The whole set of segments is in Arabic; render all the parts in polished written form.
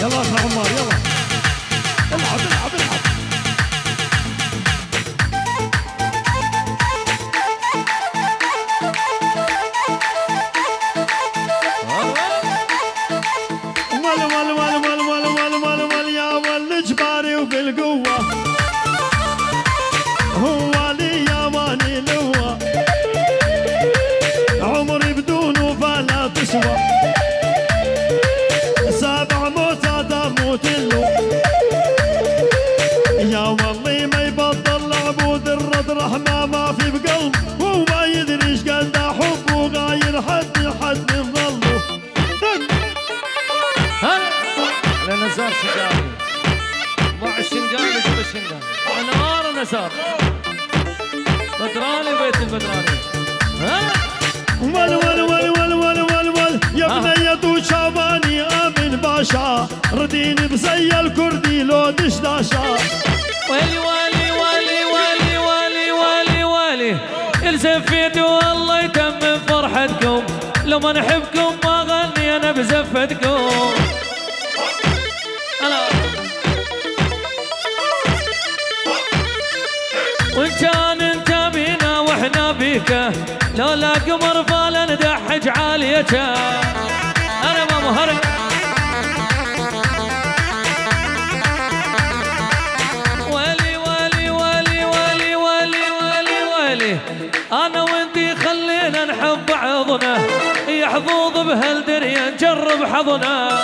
يلا اخر عمار يلا العب العب العب. ول يا ول جباري وبالقوة هو لي يا ماني لوا عمري بدونه فلا تسوى سابع موتات اموت له يا والله ما يبطل عبود الرد رحمة ما في بقلب هو ما يدري ايش قد حب وغاير حد من ظله. على نزار شنقاوي ضع الشنقاوي جيب الشنقاوي انوار نزار بدراني بيت البدراني. ول يا بنية شعباني امن باشا رديني بزي الكردي لو دشداشا. والي والي والي والي والي والي والي الزم فيدي والله يتمم فرحتكم لو ما نحبكم ما غني انا بزفتكم. وإن كان انت بينا واحنا بيك لولا قمر فلا ندحج عاليك. انا ما مهرج والي والي والي والي والي والي والي انا وانتي خلينا نحب بعضنا يا حظوظ بهالدنيا نجرب حظنا.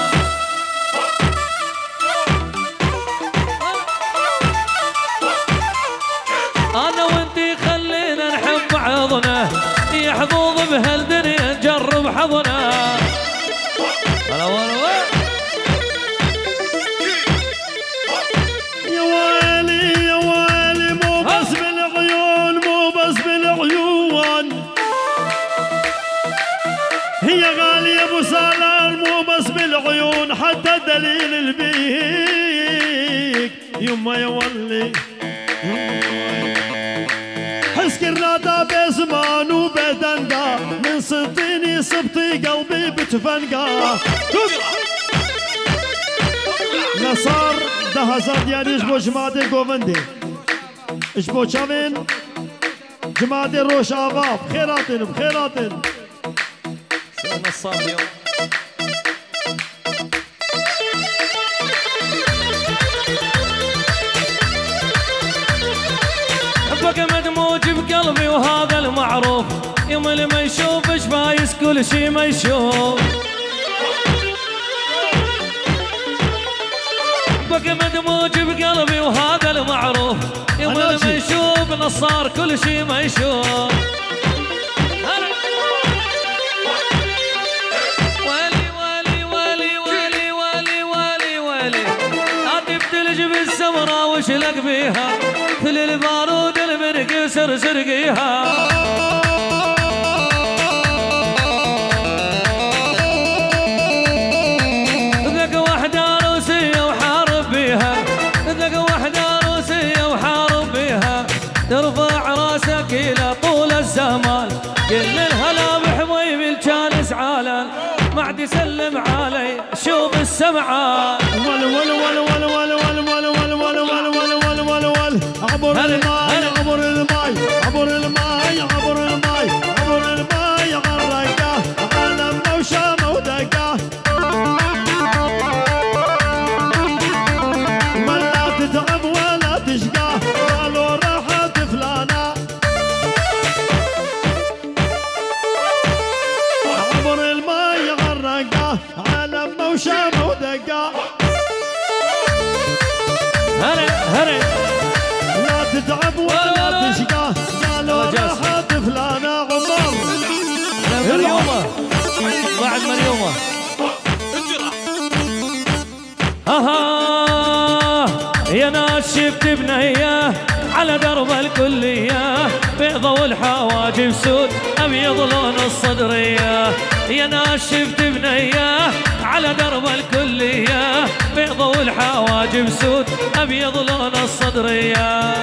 أنا وأنتي خلينا نحب بعضنا يا حظوظ بهالدنيا نجرب حظنا. يا ويلي يا ويلي مو بس بالعيون مو بس بالعيون هي غالية ابو سلال مو بس بالعيون حتى دليل البيك يما يا ولي حسكرنا بزمان وبدنقا من صديني صبتي قلبي بتفنقا. نصار ده هزار يعني اشبو جماعة قوفندي اشبو شامين جماعة روش آباب بخيراتن بخيراتن. نصار اليوم حبك مدموج بقلبي وهذا المعروف يوم اللي ما يشوف ايش فايس كل شي ما يشوف. حبك مدموج بقلبي وهذا المعروف يوم اللي ما يشوف نصار كل شي ما يشوف. والي والي والي والي والي والي والي هاتي بتلج بالسمرة وشلق بيها مثل البارود المرق سرقيها. ذاك وحدة روسية وحارب بيها ذاك وحدة روسية وحارب بيها ترفع راسك إلى طول الزمان كل الهلا بحبيبي كان زعلان ما عاد يسلم علي شوف السمعان. ول ول ول ول ول ول ول ول ول ول ول ول ول ول عبر الماي عبر الماي عبر الماي عبر الماي عبر الماي غرقه عالم وشام ودقه ولا تتعب ولا تشقى قالوا راحت فلانه عبر الماي غرقه عالم وشام ودقه. هري لا تتعب ولا تشقى قالوا راحت فلانة عمر. مريومة بعد مريومة يا ناس شفت بنية على درب الكلية بيضة والحواجب سود أبيض لون الصدرية. يا ناس شفت بنية على درب الكلية بيضة والحواجب سود أبيض لون الصدرية.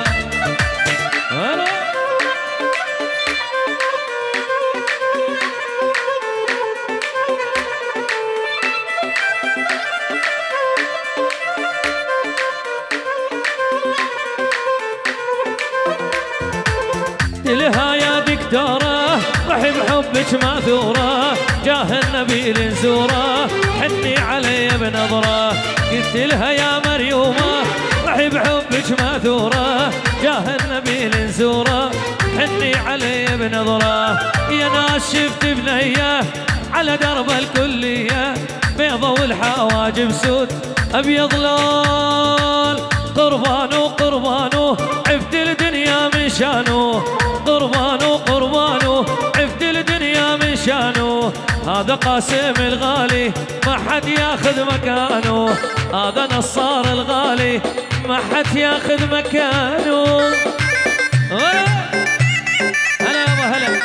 بحبك ماثورة جاه النبي لنزوره حني علي بنظرة قلت لها يا مريومة روحي بحبك ماثورة جاه النبي لنزوره حني علي بنظرة يا ناس شفت بنية على درب الكلية بيضة والحواجب سود أبيض لون قربانو قربانو عفت الدنيا من شانو قربانو قربانو عفت الدنيا من شانو هذا قاسم الغالي ما حد ياخذ مكانه هذا نصار الغالي ما حد ياخذ مكانه هلا يابا هلا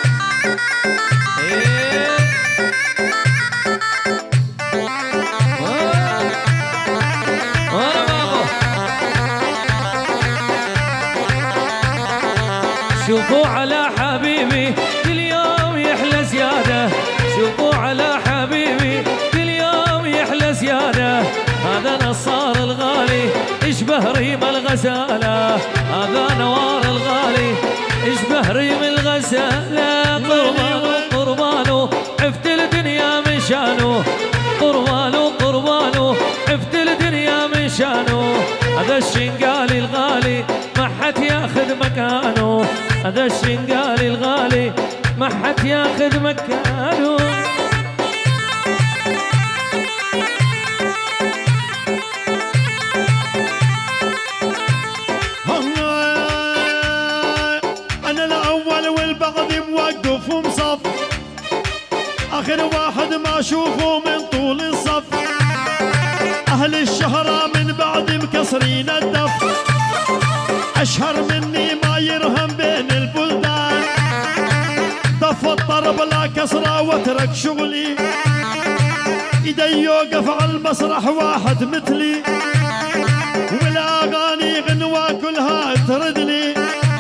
شوفوا على حبيبي كل يوم يحلى زيادة شوفوا على حبيبي كل يوم يحلى زيادة هذا نصار الغالي اشبه ريم الغزالة هذا نوار الغالي اشبه ريم الغزالة قربانو قربانو عفت الدنيا من شانو قربانو قربانو عفت الدنيا من شانو هذا الشنقالي الغالي ما حد ياخذ مكانه هذا الشنقالي الغالي ما حد ياخذ مكانه أنا الأول والبعض موقف ومصف آخر واحد ما أشوفه من طول الصف أهل الشهرة من بعد مكسرين الدف أشهر مني ما يرهم بين البلدان دف الطرب لا كسرة واترك شغلي إيدي يوقف على المسرح واحد مثلي والأغاني غنوة كلها تردلي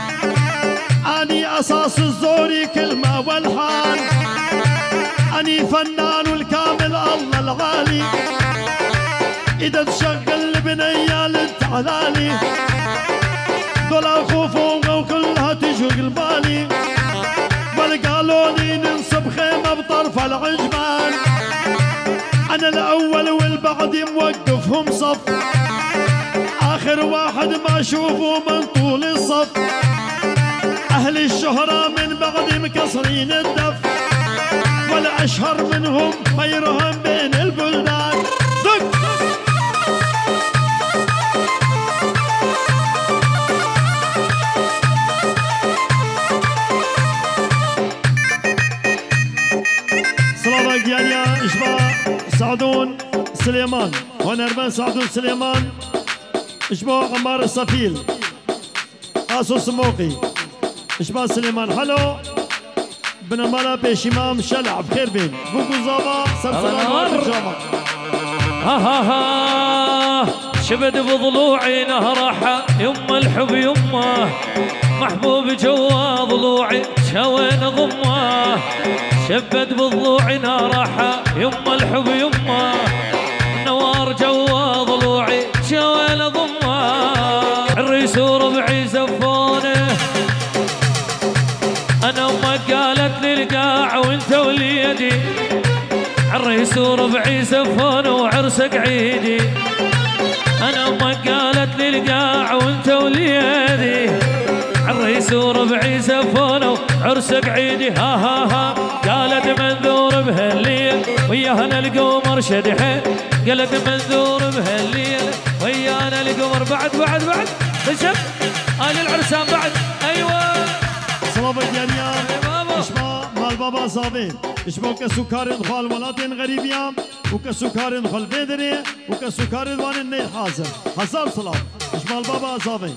أني أساس الزوري كلمة والحان أني فنان والكامل الله الغالي إذا تشغل بنيال تعالالي دول الخوفوقة وكلها تشغل بالي بل قالوا لي ننصب خيمة بطرف العجبان أنا الأول والبعد موقفهم صف آخر واحد ما أشوفه من طول الصف أهل الشهرة من بعد مكسرين الدف ولا أشهر منهم غيرهم بين البلدان دق صلابك يا إشبا سعدون سليمان ونربان سعدون سليمان إشبا عمار الصفيل قاسو سموقي إشبا سليمان حلو بنمالا بيشمام شلع بخير بين بوكو زابا سلسلة ها ها ها شبد بضلوعي نهرحة يما الحب يما محبوب جوا ضلوعي شوين ضمه شبد بضلوعي نهرحة يما الحب يما نوار جوا ضلوعي شوين ضمه الريس وربعي زفونه انا امك قالت لي القاع وانت وليدي الريس وربعي زفونه وعرسك عيدي انا امك قالت لي القاع وانت وليدي الريس وربعي زفونه وعرسك عيدي ها ها ها قالت منذور بهالليل ويانا القمر شدحه قالت منذور بهالليل ويانا القمر بعد بشب آل العرسان بعد ايوه صلابك يا إشبا مال بابا صابين إشبا كسكارين خال ولاتين غريبيام وكسكارين خال فيدري وكسكارين وان النيل حازم حزار صلاب إشبا البابا صابين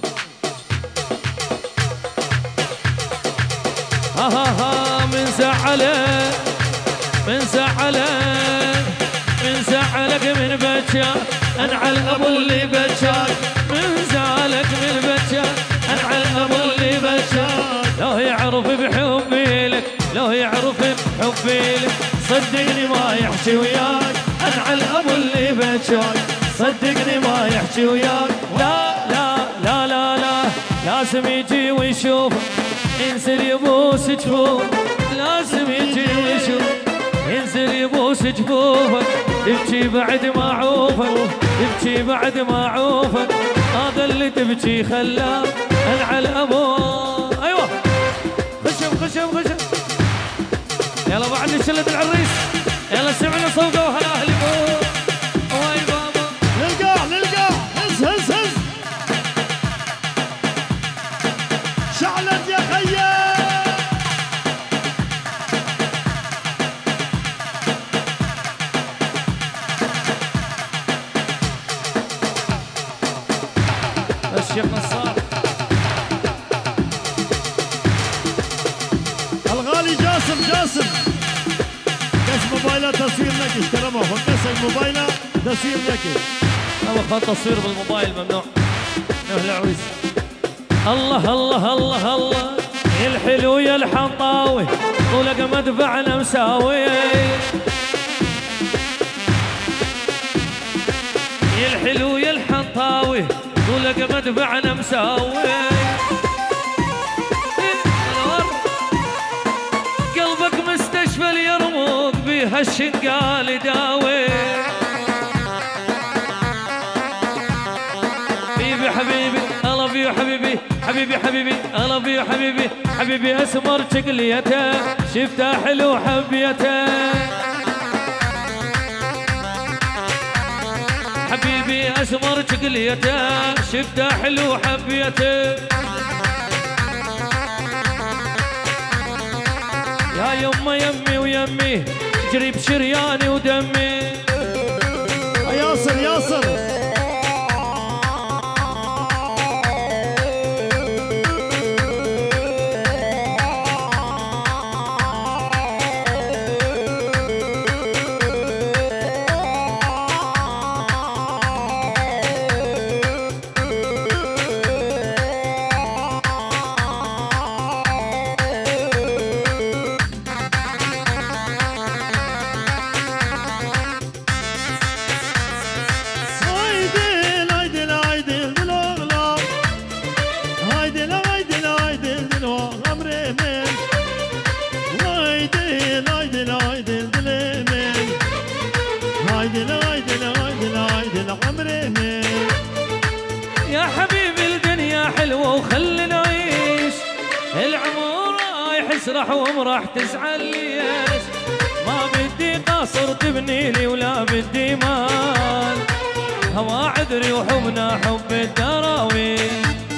ها ها ها من زعلك من بكى انعل ابو اللي بكاك من زعلك من بكى انعل ابو اللي بكاك لو يعرف بحبي لك لو يعرف بحبي لك صدقني ما يحكي وياك انعل ابو اللي بكاك صدقني ما يحكي وياك لا لا لا لا لا لازم يجي ويشوف ينزل يبوس جفوف القاسم يجي ويشوف ينزل يبوس جفوفك تبكي بعد ما عوفك تبكي بعد ما عوفك هذا اللي تبكي خلاه انعل ابوه. ايوه خشم خشم خشم يلا بعد شلة العريس يلا سمعنا صوته وهلا اهلي فوق. واي بابا للقاع للقاع هز هز هز شعلت يا خيال. الشيخ نصار الغالي جاسم كاس موبايله تصوير لك اشترمه فكاس الموبايله تصوير لك. اما خد تصوير بالموبايل ممنوع نهل العريس. الله الله الله الله يا الحلو يا الحنطاوي طولك مدفعنا مساوي يا الحلو يا الحنطاوي طولك مدفعنا مساوي. قلبك مستشفى اليرموك بيها الشنقال يداوي. حبيبي حبيبي I love you حبيبي حبيبي حبيبي I love you حبيبي حبيبي اسمر شقليته شفته حلو حبيته حبيبي اسمر شقليته شفته حلو حبيته. يا يمه يمي ويمي جري بشرياني ودمي. ياسر يا حبيبي الدنيا حلوة وخلي نعيش العمر رايح يسرح ومراح تزعل ليش ما بدي قصر تبني لي ولا بدي مال هوا عذري وحبنا حب الدراويش.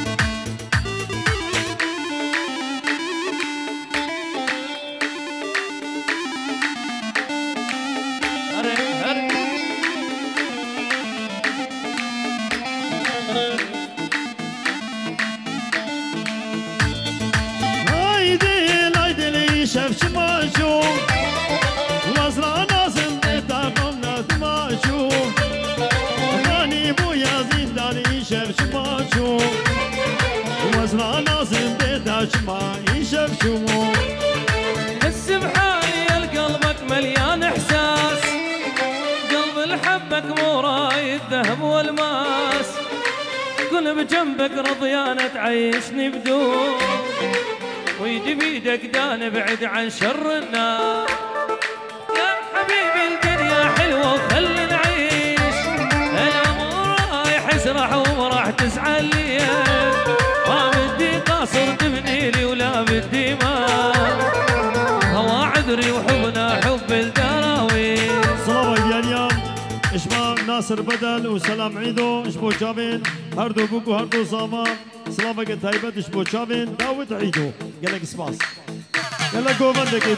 شاف ما اشوف وازرع ناس بتاعهم ناس ما اشوف ماني بويا زنداني شاف ما اشوف وازرع ناس بتاعهم ما يشوف. حس بحالي قلبك مليان احساس قلب الحبك مو رايد ذهب والماس كل بجنبك رضيانة تعيشني بدون ويدي بيدك دان بعد عن شر الناس. يا حبيبي الدنيا حلوة وخلي نعيش العمر رايح يسرح وراح تزعل لي ما بدي قاصر تبني لي ولا بدي مال هوا عذري وحبنا حب الدراويش. صلاة ديانيان اشما ناصر بدل وسلام عيدو اشبو جابين هردو بوكو هردو صاما سلامك تايبت اشبو جابين داود عيدو قالك سباس يلا قوفندكي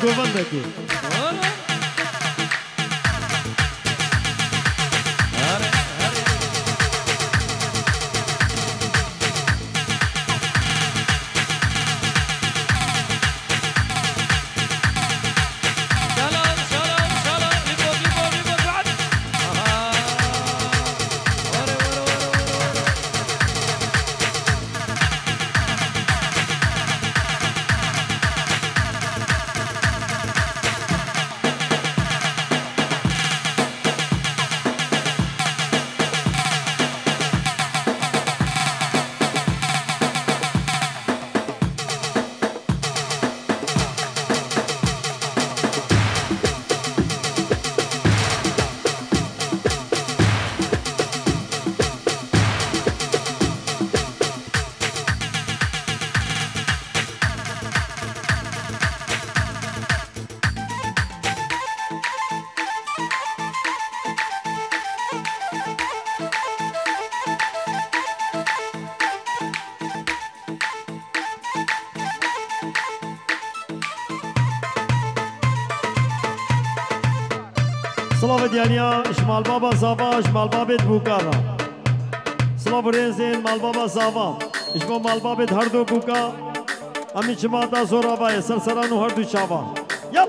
بابا دیانیا اشمال بابا صافا اشمال بابت بوکارا سلاف رنزین مال بابا صافا اشمال مال بابت هر دو بوکا امی چماتا زورا بای سرسرانو هر دو چاوا یل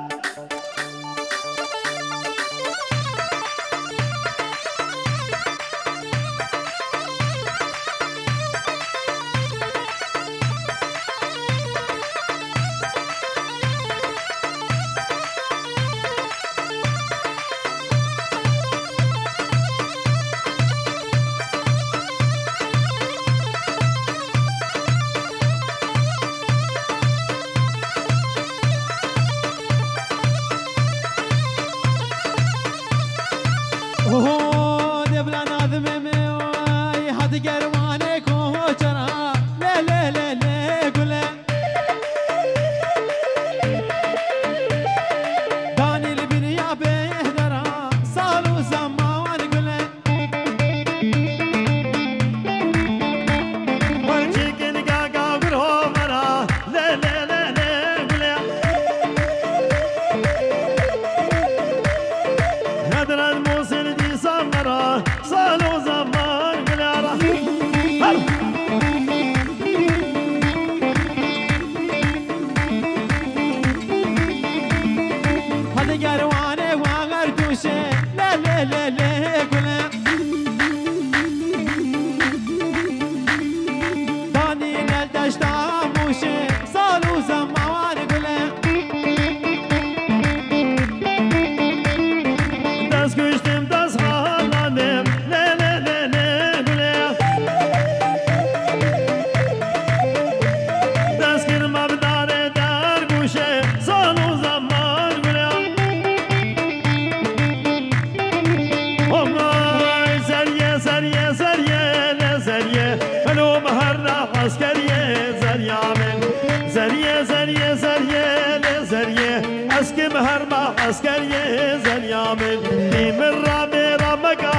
عسكريه زنيامن من رامي رمقا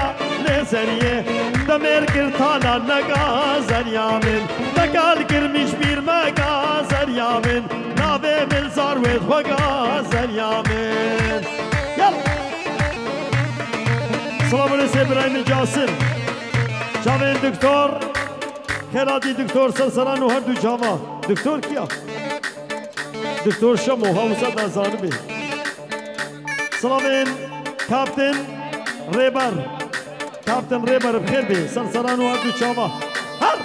لزريه دمير كرتانا نقا زنيامن دقال كرمش بير مقا زنيامن نابي من زارويت وقا زنيامن يلا سلام عليكم ابراهيم جاسم جاوين دكتور خيراتي دكتور سلسلان وهردو جاوا دكتور كيا دكتور شمو هاوسا دازانبي سلامين كابتن ريبر بخير بي سلسلان وهردو جاوا هر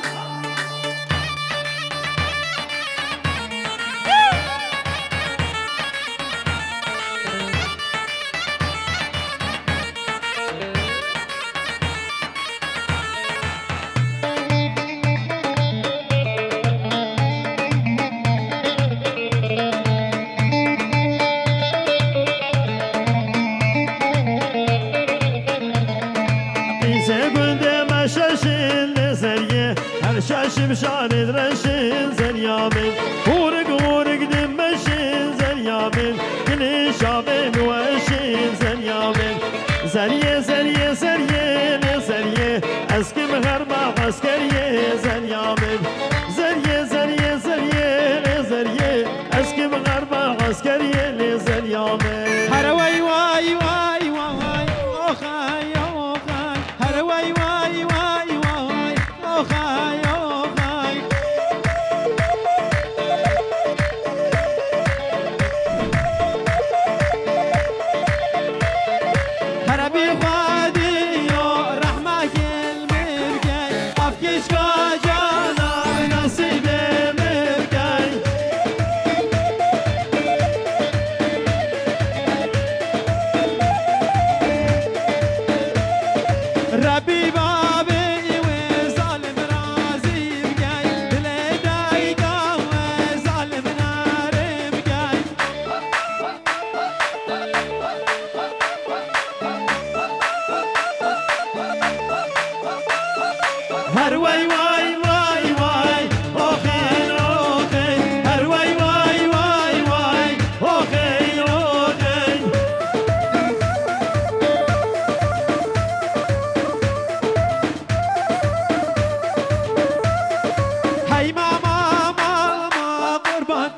شاشم شارد رشين زريامن ورق دمشين زريامن كل شابين وشين زريامن زريه اسكم غربا عسكريه زريامن زريه اسكم غربا عسكريه زريامن هروي واي واي واي اوخاي هروي واي واي واي اوخاي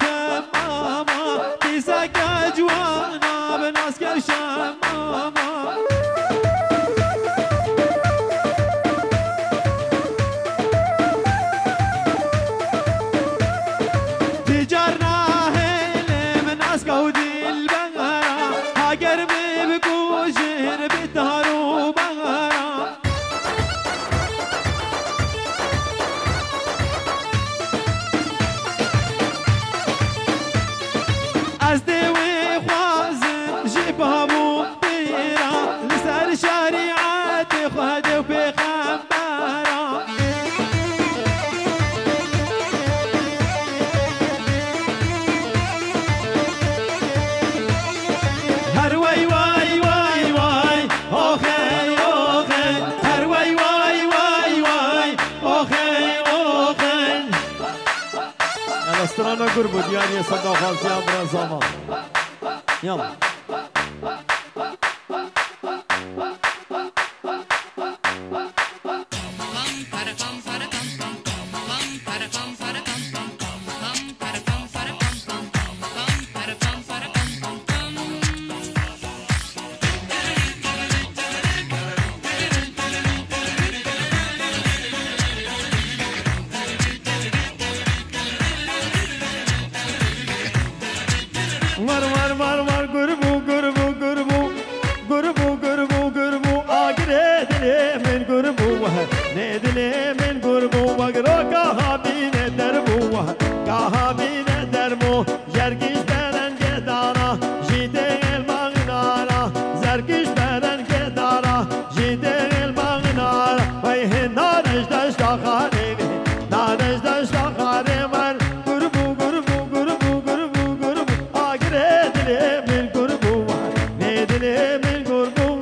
ماما دهرو بغرا از دوی خوازم جیبها بو بیرا لسر شریعت خود و پیغمبرا هر وای وای وای وای آخی آخی هر وای وای وای وای آخی آخی الاسترانا قربو دياري صدق خالصي عبر الزمان يلا مر مر مر مر قربو قربو قربو قربو قربو قربو آقري دلي من قربو ندلي من قربو وقرو كهابين دربو كهابين دربو جرقش برن قدارا جيدي المغنارا زرقش برن قدارا جيدي المغنارا ويه نارش دشت خاري نارش دشت خاري من قربو قربو قربو قربو قربو آقري دلي من قربو ندلي من قربو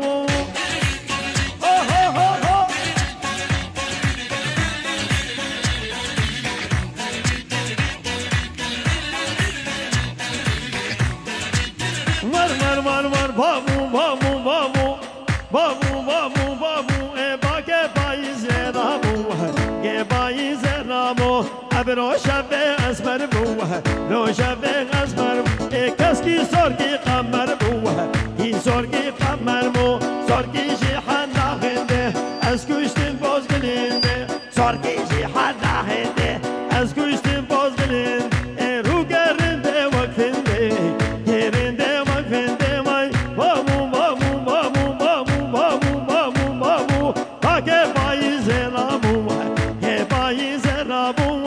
مر مر مر مر بابو بابو بابو بابو بابو بابو ای با که پاییز رابو که پاییز رابو اب روشن به اسمر بو روشن به اسمر ای کس کی سرگی قمر بو این سرگی قمر بو سرگی جیحن نخنده از کشتن باز بلنده سرگی جیحن نخنده از کشتن باز بلنده ای رو گرنده وقتنده گرنده وقتنده مای بابو بابو بابو بابو بابو بابو بابو با که پاییز رابو که پاییز رابو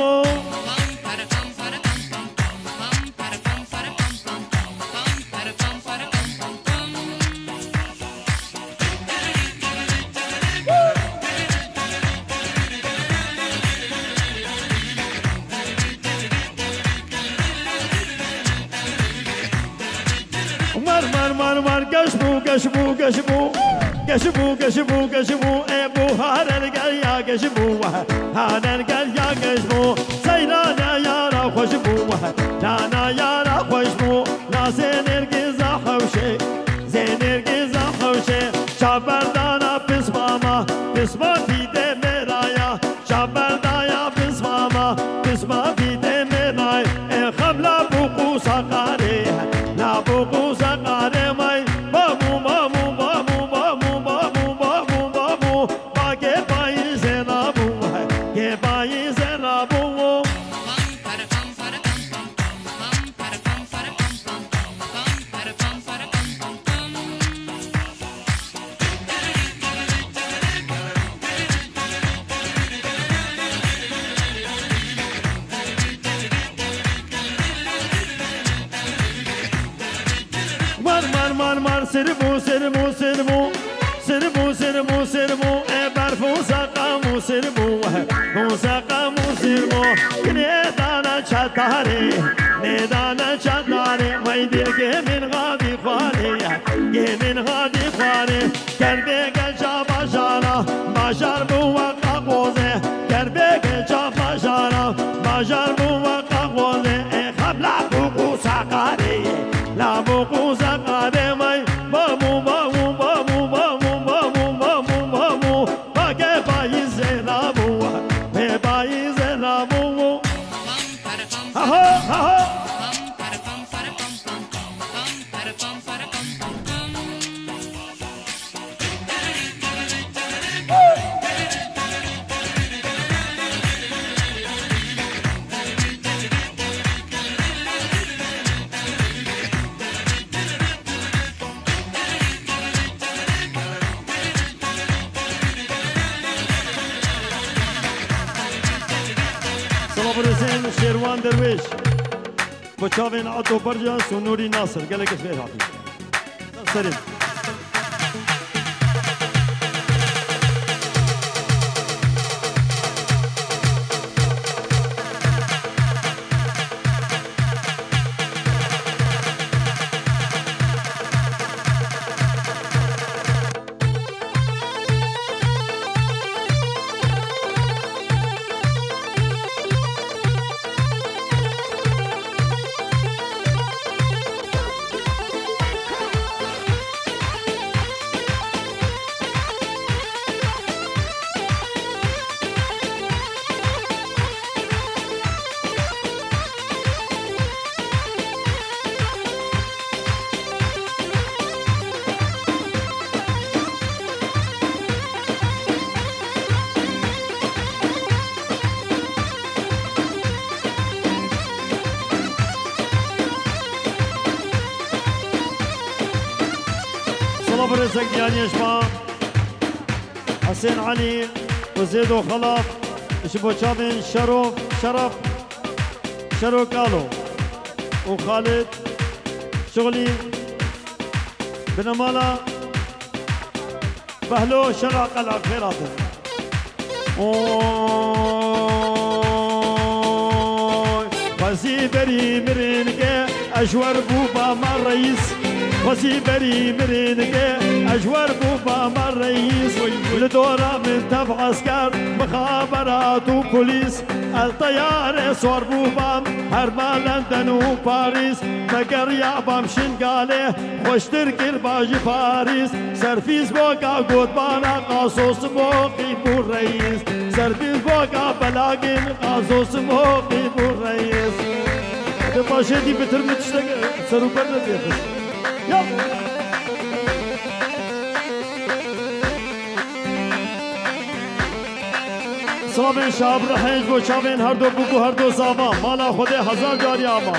مر مر مر مر گشبو گشبو گشبو گشبو گشبو گشبو ای بو هررگل یا گشبو هررگل یا گشبو سیرانه یارا خوشبو جانا یارا خوشبو ناسه نرگزا خوشه زنرگزا خوشه شابردانا پسماما پسما دیده میرایا شابردایا پسماما پسما دیده میرای ای خبلا بوقو ساقاره نابوقو ساقاره مای بابو بابو بابو بابو بابو بابو بابو با که پاییز رابو که پاییز رابو مر مر مر مر سربو سربو سربو سربو سربو سربو ای برفو سقامو سربو موسقامو سربو ندانا چطاره ندانا چطاره وی دل که من غادی خواره که من غادی خواره کربه گل جا باشارا باشار بو وقا قوزه کربه گل جا باشارا باشار بو وقا قوزه ای خبلا بوقو سقاره لا بوقو سقاره مای بابو بابو بابو بابو بابو بابو بابو با که پاییز رابو به پاییز رابو ها ها حسين شيروان درويش بوشافين عطو برجس ونوري ناصر قال لك خير حبيبي سلام صبر زكيان يشبع حسين علي وزيد وخلف شبو شابين شرف كالو وخالد شغلي بنمالا بهلو شرع قلع خيراته وزيبري مرينك أشور بوبا مع الرئيس وزيبري مرينك أشور بوبا مع الرئيس لدورة من تبع عسكر مخابرات وبوليس الطيارة صور بوبا هربا لندن وباريس مقر يابا مشنقاله خوش تركي الباجي باريس سرفيز بوكا قود بانا قاصوص موقي بو الرئيس سرفيز بوكا بلاقين قاصوص موقي بو الرئيس باشا دي بترمي تشتغل سرو برنا بيخش يلا صابين شاب رحيج بو شابين هردو بوكو هردو زابا مالا خده هزار جاري آما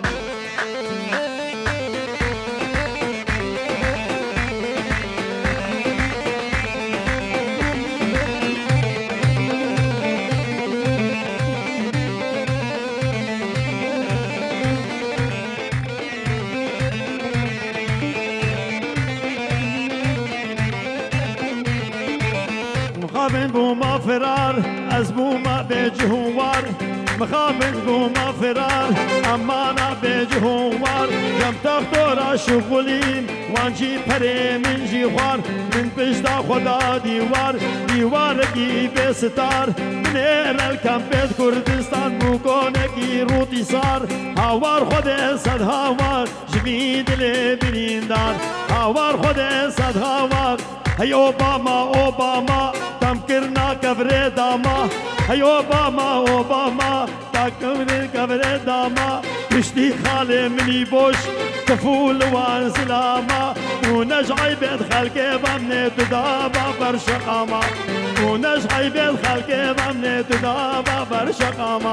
مخابن بوما فرار از بوما بجهوار مخابن بوما فرار امانا بجهوار جم تختورا شغلين وانجي پره من جي خوار من پشتا خدا دیوار کی بستار من الکم بید کردستان بوکونه کی روتی سار هاوار خود صد هاوار جوی دل بریندار هاوار خود صد هاوار هی اوباما تم کرنا کبر داما هی اوباما تا کبر داما پشتی خاله منی بوش طفول وان سلاما ونجعي بيت خلقي بمني تدابا برشقاما ونجعي بيت خلقي بمني تدابا برشقاما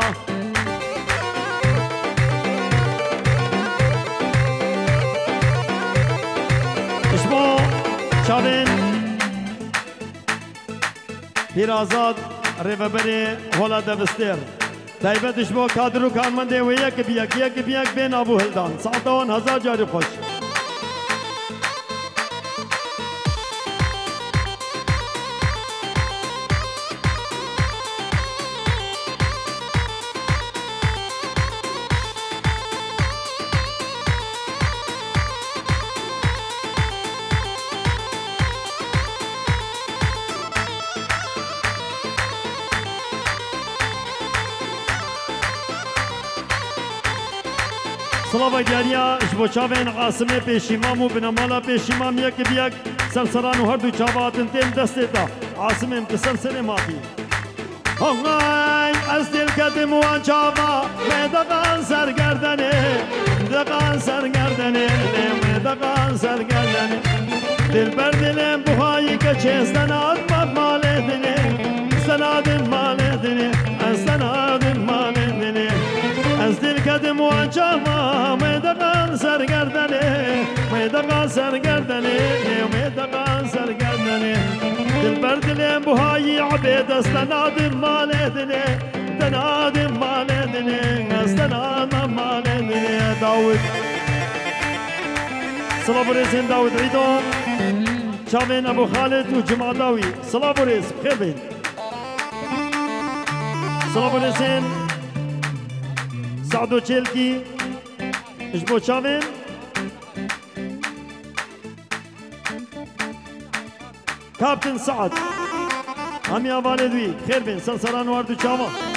اسمو شابين پیرازاد ریوبری هولا دبستر تایبتش با کادر و کارمنده و یک بیک بین ابو هلدان 100,000 جاری خوش صلابا جاریا اشبو چاوین عاصمه پیشیمام و بنامالا پیشیمام یک بیک سلسلان و هر دو چاواتن تیم دسته تا عاصمه متسلسل مافی هنگای از دل کدم وان چاوا دقان سرگردنه دقان سرگردنه دل بر دلم بخایی که چه سناد مال دنه سناد مال دنه سناد مال دنه از دل کدم وان چاوا دقان سرگردنه دقان سرگردنه دل بر دلم بخایی عبید سناد مال دنه دنين استنا ماما دنيا داود صلابوريزين داود عيدهم شامين ابو خالد وجمع داوي صلابوريز بخير بين صلابوريزين سعدو تشيلكي اجبو شامين كابتن سعد همي ابالي دوي خير بين سلسلان واردو شاما